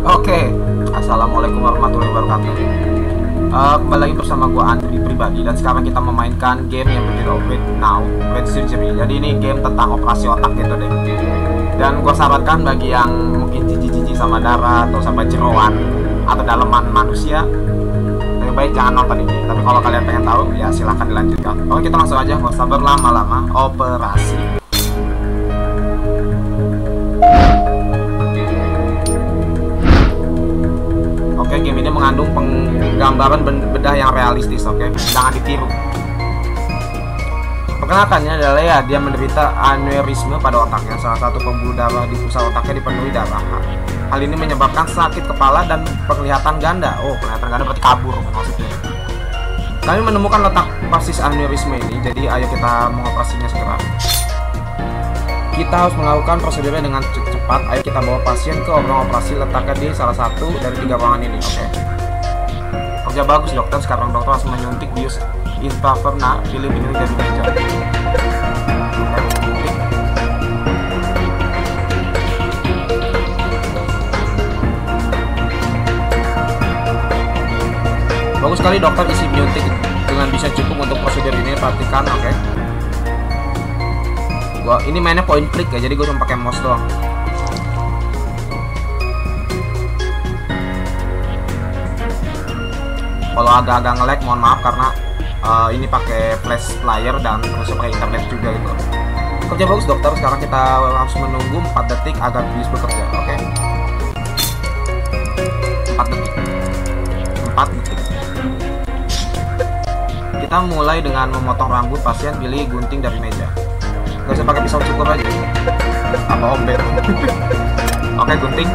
Oke, assalamualaikum warahmatullahi wabarakatuh. Kembali lagi bersama gua Andri pribadi, dan sekarang kita memainkan game yang berjudul Wait Now, Wait Surgery. Jadi ini game tentang operasi otak gitu deh. Dan gua sarankan bagi yang mungkin jijik-jijik sama darah atau sampai jeroan atau daleman manusia, lebih baik jangan nonton ini. Tapi kalau kalian pengen tahu, ya silahkan dilanjutkan. Oke, kita langsung aja, nggak usah berlama-lama. Operasi. Oke, game ini mengandung penggambaran bedah yang realistis. Oke, jangan ditiru. Perkenalkannya adalah ya, dia menderita aneurisme pada otaknya. Salah satu pembuluh darah di pusat otaknya dipenuhi darah. Hal ini menyebabkan sakit kepala dan penglihatan ganda. Oh, penglihatan ganda berarti kabur maksudnya. Kami menemukan letak persis aneurisme ini, jadi ayo kita mengoperasinya segera. Kita harus melakukan prosedurnya dengan cepat. Ayo kita bawa pasien ke ruang operasi, letaknya di salah satu dari 3 ruangan ini. Oke. Kerja bagus dokter. Sekarang dokter harus menyuntik bius intravenous. Pilih ini dari meja. Bagus sekali dokter, isi menyuntik dengan bisa cukup untuk prosedur ini. Perhatikan, oke. Gua ini mainnya point click ya, jadi gue cuma pakai mouse doang. Kalau agak-agak nge-lag mohon maaf, karena ini pakai flash player dan terus pakai internet juga gitu. Kerja bagus dokter. Sekarang kita harus menunggu 4 detik agar bius bekerja. Oke. 4 detik. 4 detik. Kita mulai dengan memotong rambut pasien. Pilih gunting dari meja. Gak usah pakai pisau cukur aja. Apa ombet? Oke, gunting.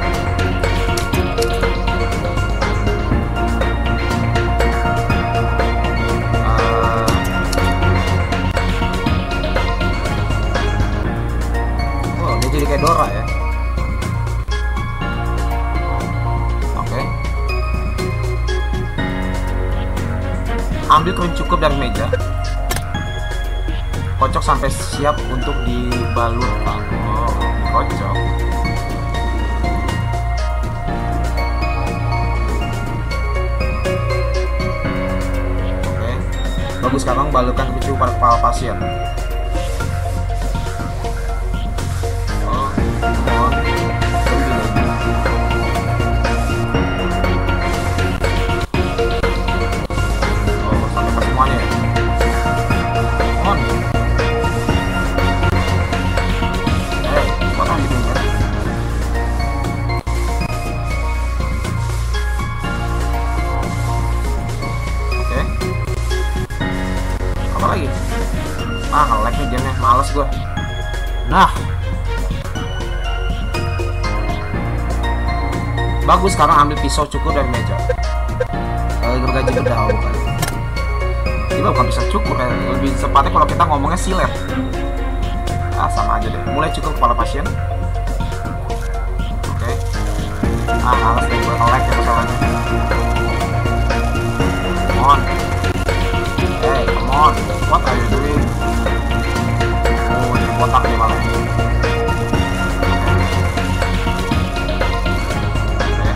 Oh, dia jadi kayak Dora ya. Oke. Ambil krim cukup dari meja. Kocok sampai siap untuk dibalurkan. Oh, dikocok. Oke. Bagus, sekarang balurkan keju pada kepala pasien. Oh, mohon. Oh, sampai ke semuanya ya. Mohon. Apa lagi? Nge-lag nih gamenya, males gue. Nah, bagus, sekarang ambil pisau cukur dari meja. Gergaji bedah bukan? Ini bukan pisau cukur ya, lebih sepatnya kalau kita ngomongnya silet. Sama aja deh. Mulai cukur kepala pasien. Oke. Males deh gue, nge-lag ya masalahnya. Come on. Hey, come on. What are you doing? Oh, ini botak nih malah. Oke.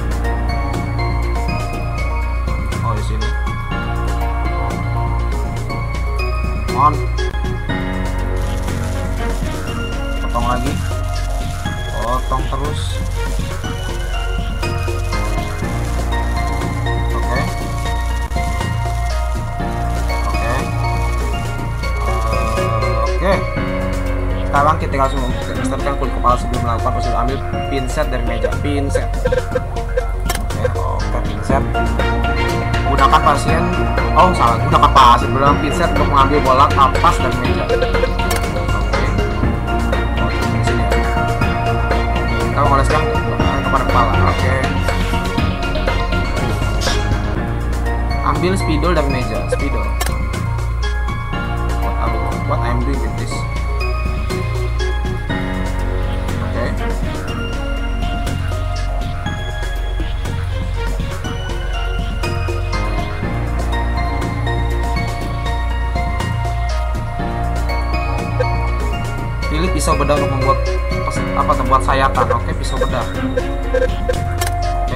Oh, di sini. Come on. Potong lagi. Potong terus. Sekarang kita harus memisahkan kulit kepala sebelum melakukan prosedur. Ambil pinset dari meja. Pinset. Oke, pinset. Gunakan pasien. Oh, salah. Gunakan pasien. Gunakan pinset untuk mengambil bola kapas dari meja. Oke. Oh, di sini ya. Kita mengoleskan kepada kepala. Oke. Ambil spidol dari meja. Spidol. What I'm doing with this? Pilih pisau bedah untuk membuat apa tuh? Buat sayatan. Oke, pisau bedah. Oke.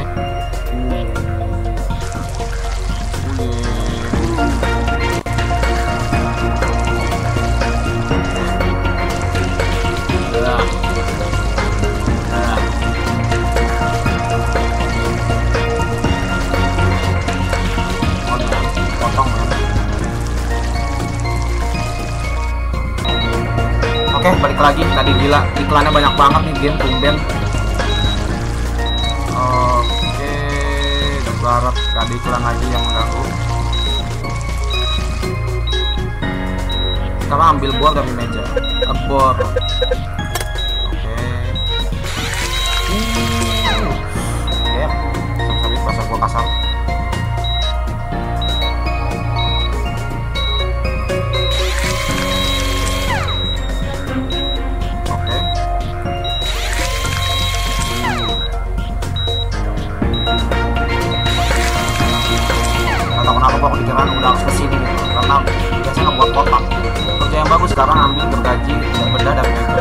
Oke, balik lagi. Tadi gila, iklannya banyak banget nih game tumben. Oke, berharap gak ada iklan lagi yang mengganggu. Sekarang ambil bor dari meja. Bor. Oke. Ya, sabit bahasa gua kasar. Kenapa kok pikiran udah harus kesini gitu, karena biasanya ngebuat kotak. Kerja yang bagus sekarang ambil gergaji dan benda dari meja.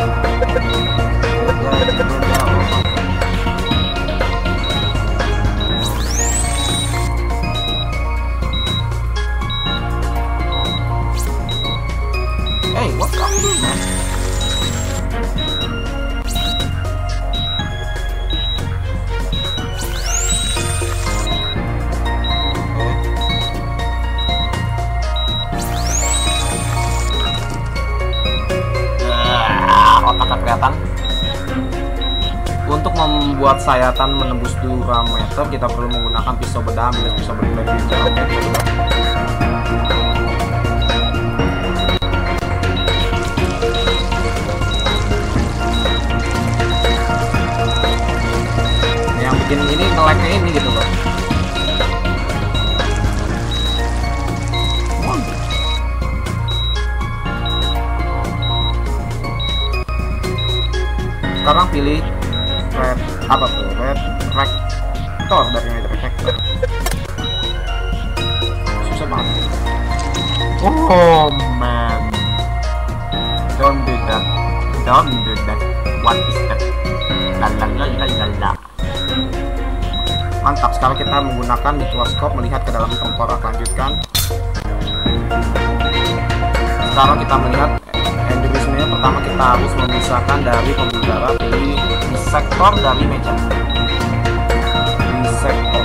Hey, what's up dude, man? Otaknya kelihatan. Untuk membuat sayatan menembus diameter, kita perlu menggunakan pisau bedah. Ambil pisau bedah dari meja. Oke, yang bikin ini nge-lag-nya ini gitu loh. Sekarang pilih red apa tuh? Red rector dari meja rector. Susah banget. Oh man, don't do that, don't do that. What is that? Lalalala. Mantap. Sekarang kita menggunakan mikroskop melihat ke dalam tengkorak. Lanjutkan. Sekarang kita melihat endemismenya. Pertama kita harus memisahkan dari pembuluh darah. Pilih sektor dari meja. Sektor.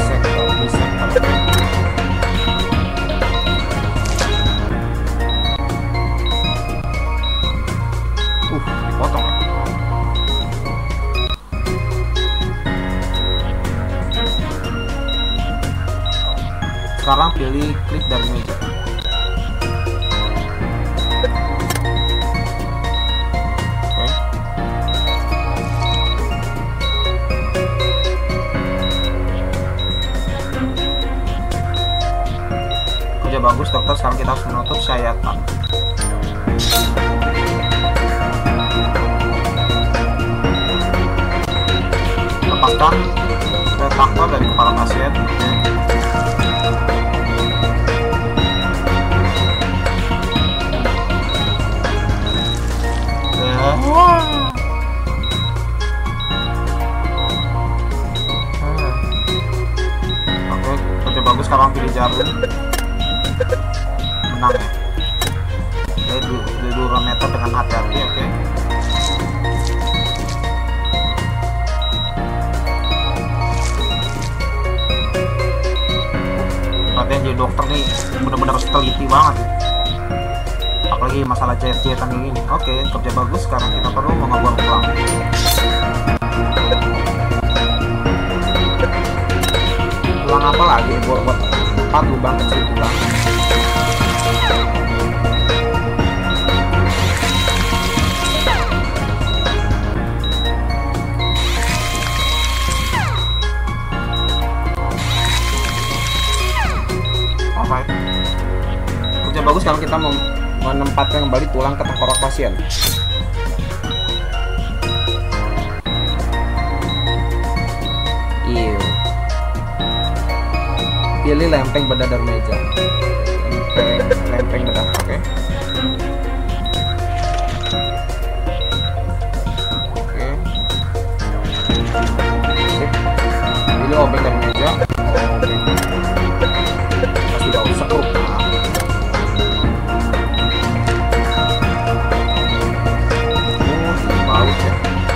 Dipotong ya. Sekarang pilih klik dari meja. Bagus dokter, sekarang kita harus menutup sayatan. Lepaskan retaktor dari kepala pasien. Oke, kerja bagus. Sekarang pilih jarum. Menang ya. Oke, durometer dengan hati-hati. Oke. Perhatian jadi dokter nih benar-benar harus teliti banget ya. Apalagi masalah jahit-jahitan kayak gini. Oke, kerja bagus. Sekarang kita perlu mengeluarkan tulang. Tulang apa lagi buat 4 lubang kecil tulang. Alright. Kerja bagus kalau kita menempatkan kembali tulang ke tengkorak pasien. Pilih lempeng bedah dari meja. Lempeng bedah, oke. Jadi obeng dari meja. Obeng. Pas tidak usah tuh. Bagus ya.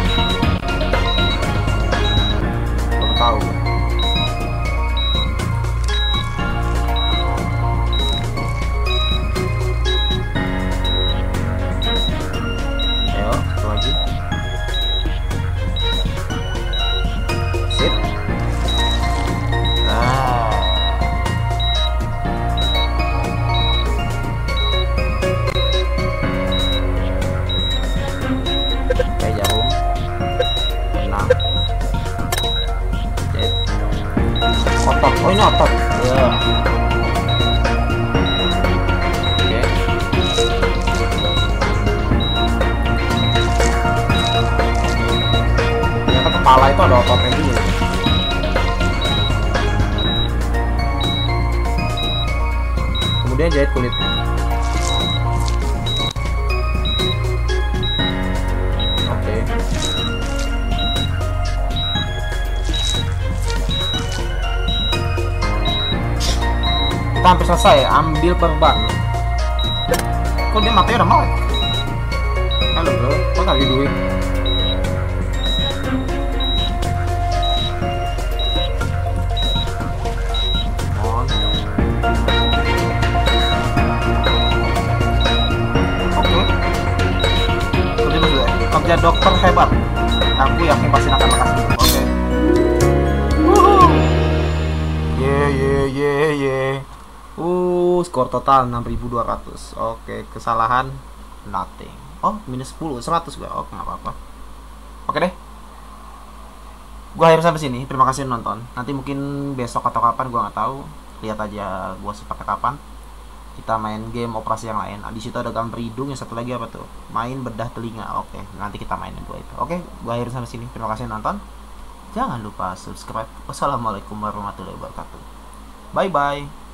Baru tahu. Ayo, satu lagi. Sip. Oke, jarum. Benang. Jahit. Otot. Oh, ini otot. Ya. Oke. Ternyata kepala itu ada ototnya dulu. Kemudian jahit kulitnya. Oke. Kita hampir selesai. Ambil perban. Kok dia matanya udah melek? Halo bro, kok nggak di duit? On. Oke. Kerja dokter hebat. Aku yakin pasti akan makasih. Oke. Ye. Skor total 6.200. Oke, kesalahan nothing. Oh, minus 10, 100 gua. Oke, nggak apa-apa. Oke deh. Gua akhir sampai sini. Terima kasih nonton. Nanti mungkin besok atau kapan gua nggak tahu. Lihat aja gua sempatnya kapan. Kita main game operasi yang lain. Di situ ada gambar hidung, yang satu lagi apa tuh? Main bedah telinga. Oke, nanti kita mainin dua itu. Oke, gua akhir sampai sini. Terima kasih nonton. Jangan lupa subscribe. Wassalamualaikum warahmatullahi wabarakatuh. Bye bye.